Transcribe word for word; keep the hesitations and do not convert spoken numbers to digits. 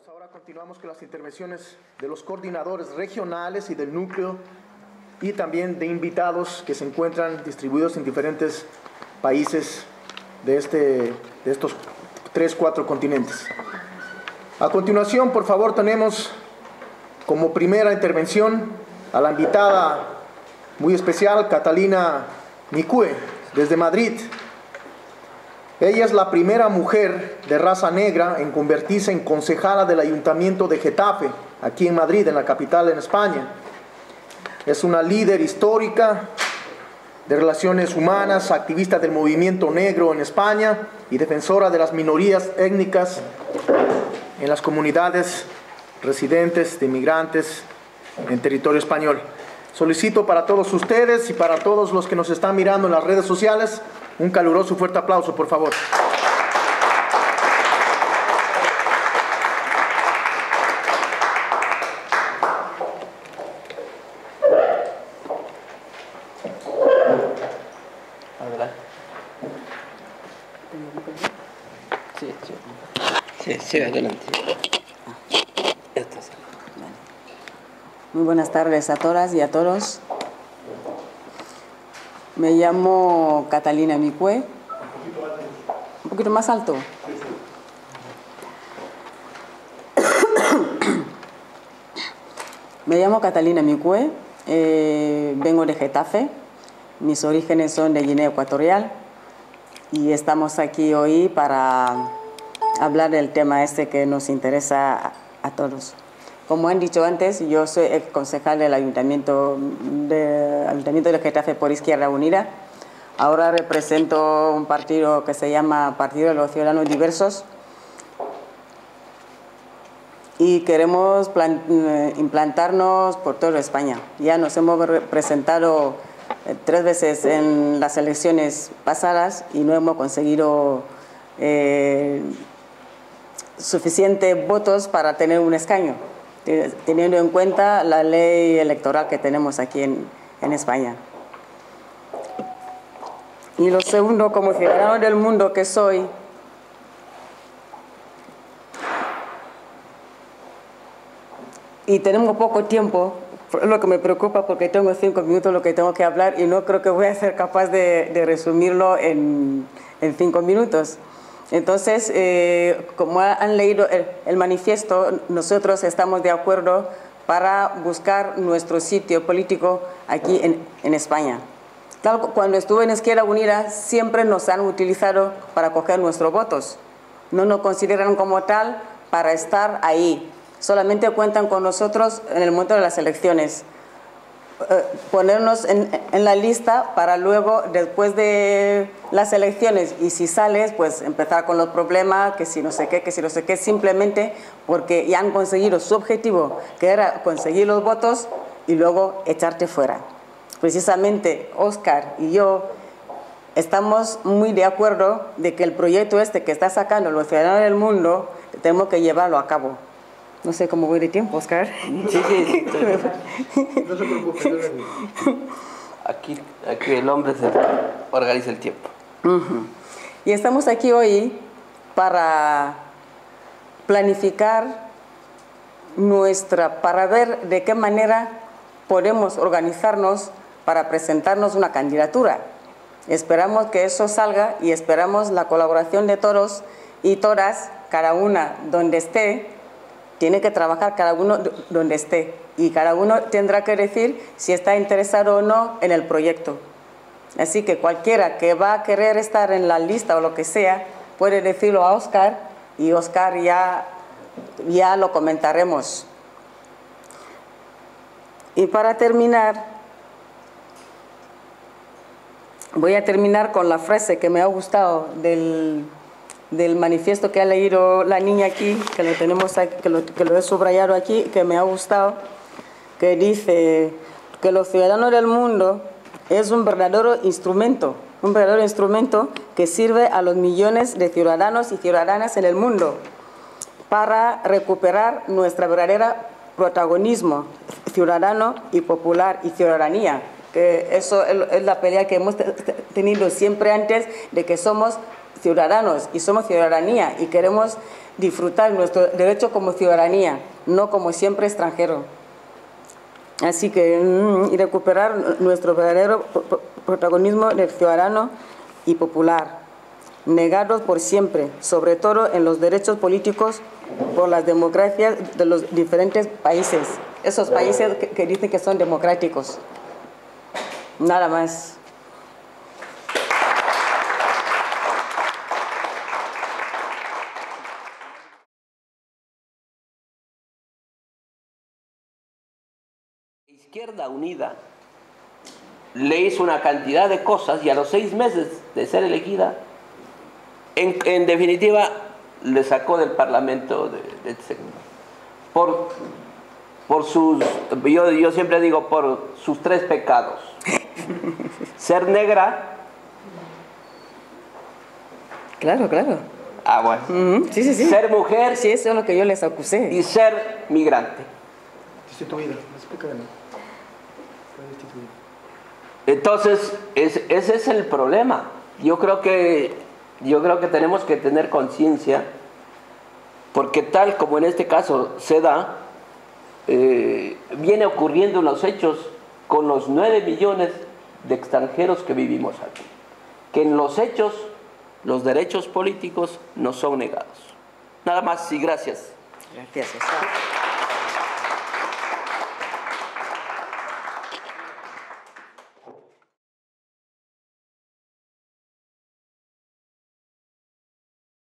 Pues ahora continuamos con las intervenciones de los coordinadores regionales y del núcleo y también de invitados que se encuentran distribuidos en diferentes países de, este, de estos tres, cuatro continentes. A continuación, por favor, tenemos como primera intervención a la invitada muy especial, Catalina Micue, desde Madrid. Ella es la primera mujer de raza negra en convertirse en concejala del Ayuntamiento de Getafe, aquí en Madrid, en la capital en España. Es una líder histórica de relaciones humanas, activista del movimiento negro en España y defensora de las minorías étnicas en las comunidades residentes de inmigrantes en territorio español. Solicito para todos ustedes y para todos los que nos están mirando en las redes sociales un caluroso y fuerte aplauso, por favor. Adelante. Sí, sí. Sí, sí, adelante. Muy buenas tardes a todas y a todos. Me llamo Catalina Micue. Un poquito más alto. Me llamo Catalina Micue, eh, vengo de Getafe. Mis orígenes son de Guinea Ecuatorial y estamos aquí hoy para hablar del tema este que nos interesa a, a todos. Como han dicho antes, yo soy ex concejal del Ayuntamiento de, Ayuntamiento de Getafe por Izquierda Unida. Ahora represento un partido que se llama Partido de los Ciudadanos Diversos y queremos plan, implantarnos por toda España. Ya nos hemos presentado tres veces en las elecciones pasadas y no hemos conseguido eh, suficientes votos para tener un escaño, teniendo en cuenta la ley electoral que tenemos aquí en, en España. Y lo segundo, como ciudadano del mundo que soy, y tenemos poco tiempo, es lo que me preocupa porque tengo cinco minutos lo que tengo que hablar y no creo que voy a ser capaz de, de resumirlo en, en cinco minutos. Entonces, eh, como han leído el, el manifiesto, nosotros estamos de acuerdo para buscar nuestro sitio político aquí en, en España. Tal, cuando estuve en Izquierda Unida, siempre nos han utilizado para coger nuestros votos. No nos consideran como tal para estar ahí. Solamente cuentan con nosotros en el momento de las elecciones. Eh, ponernos en, en la lista para luego, después de las elecciones, y si sales, pues empezar con los problemas, que si no sé qué, que si no sé qué, simplemente porque ya han conseguido su objetivo, que era conseguir los votos y luego echarte fuera. Precisamente Óscar y yo estamos muy de acuerdo de que el proyecto este que está sacando los ciudadanos del mundo, tenemos que llevarlo a cabo. No sé cómo voy de tiempo, Óscar. Sí, sí. No se preocupe. Aquí, aquí el hombre se organiza el tiempo. Uh-huh. Y estamos aquí hoy para planificar nuestra, para ver de qué manera podemos organizarnos para presentarnos una candidatura. Esperamos que eso salga y esperamos la colaboración de todos y todas, cada una donde esté. Tiene que trabajar cada uno donde esté y cada uno tendrá que decir si está interesado o no en el proyecto. Así que cualquiera que va a querer estar en la lista o lo que sea, puede decirlo a Óscar y Óscar ya, ya lo comentaremos. Y para terminar, voy a terminar con la frase que me ha gustado del... del manifiesto que ha leído la niña aquí, que lo tenemos aquí, que lo, que lo he subrayado aquí, que me ha gustado, que dice que los ciudadanos del mundo es un verdadero instrumento, un verdadero instrumento que sirve a los millones de ciudadanos y ciudadanas en el mundo para recuperar nuestra verdadera protagonismo ciudadano y popular y ciudadanía, que eso es la pelea que hemos tenido siempre antes de que somos ciudadanos y somos ciudadanía y queremos disfrutar nuestro derecho como ciudadanía, no como siempre extranjero. Así que y recuperar nuestro verdadero protagonismo del ciudadano y popular, negados por siempre, sobre todo en los derechos políticos por las democracias de los diferentes países, esos países que, que dicen que son democráticos. Nada más. Izquierda Unida le hizo una cantidad de cosas y a los seis meses de ser elegida, en, en definitiva, le sacó del Parlamento de, de por, por sus, yo, yo siempre digo, por sus tres pecados. Ser negra. Claro, claro. Ah, bueno. Uh-huh. Sí, sí, sí. Ser mujer. Sí, eso es lo que yo les acusé. Y ser migrante. Destituida. Explícame. Entonces, es, ese es el problema. Yo creo que, yo creo que tenemos que tener conciencia, porque tal como en este caso se da, eh, viene ocurriendo en los hechos con los nueve millones de extranjeros que vivimos aquí. Que en los hechos, los derechos políticos nos son negados. Nada más y gracias. Gracias.